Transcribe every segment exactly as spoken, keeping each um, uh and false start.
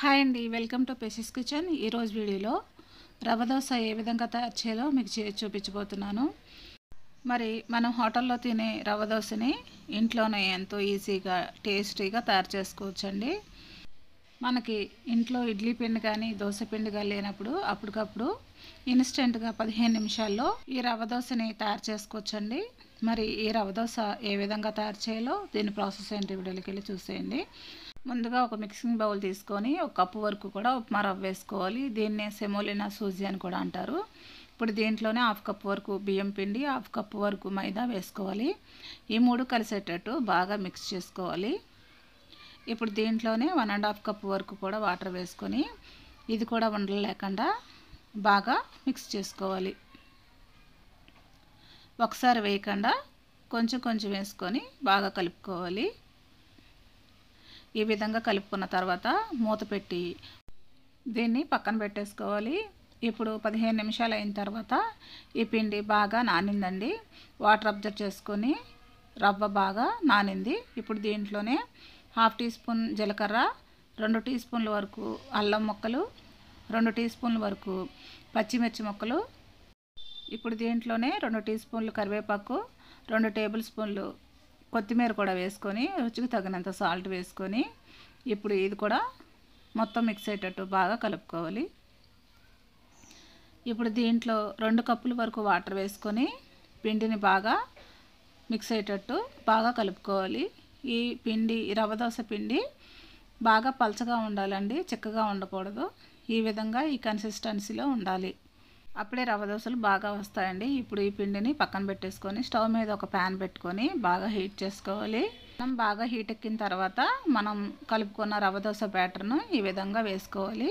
Hi అండి, welcome to పెసీస్ kitchen. ఈరోజు వీడియోలో రవ దోశ ఏ విధంగా తయారు చేయాలో మీకు చేసి చూపించబోతున్నాను. మరి మనం హోటల్లో తినే రవ దోశని ఇంట్లోనే ఎంతో ఈజీగా టేస్టీగా తయారు చేసుకోవచ్చండి. మనకి ఇంట్లో ఇడ్లీ పిండి కానీ దోశ పిండి కానీ లేనప్పుడు అప్పటికప్పుడు ఇన్స్టెంట్గా పదిహేను నిమిషాల్లో ఈ రవ దోశని తయారు చేసుకోవచ్చండి. మరి ఈ రవ దోశ ఏ విధంగా తయారు చేయాలో దీని ప్రాసెస్ ఏంటి వీడియోకి వెళ్ళి చూసేయండి. ముందుగా ఒక మిక్సింగ్ బౌల్ తీసుకొని ఒక కప్పు వరకు కూడా ఉప్మా రవ్వ వేసుకోవాలి. దీన్నే సెమోలినా సూజీ అని కూడా అంటారు. ఇప్పుడు దీంట్లోనే హాఫ్ కప్ వరకు బియ్యం పిండి, హాఫ్ కప్ వరకు మైదా వేసుకోవాలి. ఈ మూడు కలిసేటట్టు బాగా మిక్స్ చేసుకోవాలి. ఇప్పుడు దీంట్లోనే వన్ అండ్ హాఫ్ కప్ వరకు కూడా వాటర్ వేసుకొని ఇది కూడా ఉండలు లేకుండా బాగా మిక్స్ చేసుకోవాలి. ఒకసారి వేయకుండా కొంచెం కొంచెం వేసుకొని బాగా కలుపుకోవాలి. ఈ విధంగా కలుపుకున్న తర్వాత మూత పెట్టి దీన్ని పక్కన పెట్టేసుకోవాలి. ఇప్పుడు పదిహేను నిమిషాలు అయిన తర్వాత ఈ పిండి బాగా నానిందండి. వాటర్ అబ్జర్వ్ చేసుకొని రవ్వ బాగా నానింది. ఇప్పుడు దీంట్లోనే హాఫ్ టీ స్పూన్ జీలకర్ర, రెండు టీ స్పూన్ల వరకు అల్లం ముక్కలు, రెండు టీ స్పూన్ల వరకు పచ్చిమిర్చి ముక్కలు, ఇప్పుడు దీంట్లోనే రెండు టీ స్పూన్లు కరివేపాకు, రెండు టేబుల్ స్పూన్లు కొత్తిమీర కూడా వేసుకొని రుచికి తగినంత సాల్ట్ వేసుకొని ఇప్పుడు ఇది కూడా మొత్తం మిక్స్ అయ్యేటట్టు బాగా కలుపుకోవాలి. ఇప్పుడు దీంట్లో రెండు కప్పుల వరకు వాటర్ వేసుకొని పిండిని బాగా మిక్స్ అయ్యేటట్టు బాగా కలుపుకోవాలి. ఈ పిండి రవ దోశ పిండి బాగా పలచగా ఉండాలండి, చిక్కగా ఉండకూడదు. ఈ విధంగా ఈ కన్సిస్టెన్సీలో ఉండాలి. అప్పుడే రవ దోశలు బాగా వస్తాయండి. ఇప్పుడు ఈ పిండిని పక్కన పెట్టేసుకొని స్టవ్ మీద ఒక ప్యాన్ పెట్టుకొని బాగా హీట్ చేసుకోవాలి. మనం బాగా హీట్ ఎక్కిన తర్వాత మనం కలుపుకున్న రవ దోశ బ్యాటర్ను ఈ విధంగా వేసుకోవాలి.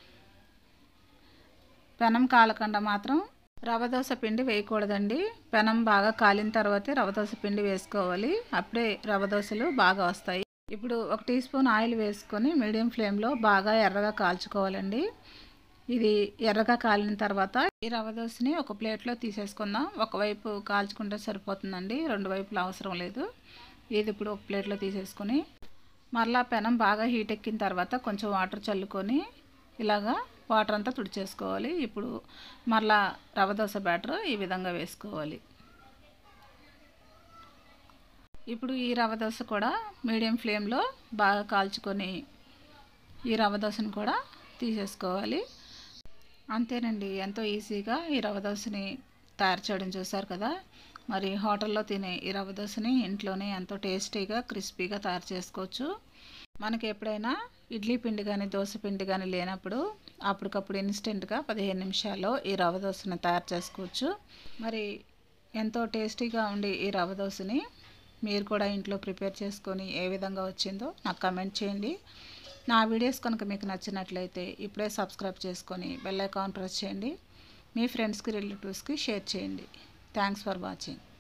పెనం కాలకుండా మాత్రం రవ దోశ పిండి వేయకూడదండి. పెనం బాగా కాలిన తర్వాతే రవ దోశ పిండి వేసుకోవాలి. అప్పుడే రవ దోశలు బాగా వస్తాయి. ఇప్పుడు ఒక టీ స్పూన్ ఆయిల్ వేసుకొని మీడియం ఫ్లేమ్లో బాగా ఎర్రగా కాల్చుకోవాలండి. ఇది ఎర్రగా కాలిన తర్వాత ఈ రవ దోశని ఒక ప్లేట్లో తీసేసుకుందాం. ఒకవైపు కాల్చుకుంటే సరిపోతుందండి, రెండు వైపులు అవసరం లేదు. ఇది ఇప్పుడు ఒక ప్లేట్లో తీసేసుకొని మరలా పెనం బాగా హీట్ ఎక్కిన తర్వాత కొంచెం వాటర్ చల్లుకొని ఇలాగా వాటర్ అంతా తుడిచేసుకోవాలి. ఇప్పుడు మరలా రవ దోశ బ్యాటర్ ఈ విధంగా వేసుకోవాలి. ఇప్పుడు ఈ రవ దోశ కూడా మీడియం ఫ్లేమ్లో బాగా కాల్చుకొని ఈ రవ దోశను కూడా తీసేసుకోవాలి. అంతేనండి, ఎంతో ఈజీగా ఈ రవ దోశని తయారు చేయడం చూసారు కదా. మరి హోటల్లో తినే ఈ రవ దోశని ఇంట్లోనే ఎంతో టేస్టీగా క్రిస్పీగా తయారు చేసుకోవచ్చు. మనకి ఎప్పుడైనా ఇడ్లీ పిండి కానీ దోశ పిండి కానీ లేనప్పుడు అప్పటికప్పుడు ఇన్స్టెంట్గా పదిహేను నిమిషాల్లో ఈ రవ దోశని తయారు చేసుకోవచ్చు. మరి ఎంతో టేస్టీగా ఉండి ఈ రవ దోశని మీరు కూడా ఇంట్లో ప్రిపేర్ చేసుకొని ఏ విధంగా వచ్చిందో నాకు కామెంట్ చేయండి. నా వీడియోస్ కనుక మీకు నచ్చినట్లయితే ఇప్పుడే సబ్స్క్రైబ్ చేసుకొని బెల్ ఐకాన్ ప్రెస్ చేయండి. మీ ఫ్రెండ్స్కి రిలేటివ్స్కి షేర్ చేయండి. Thanks for watching.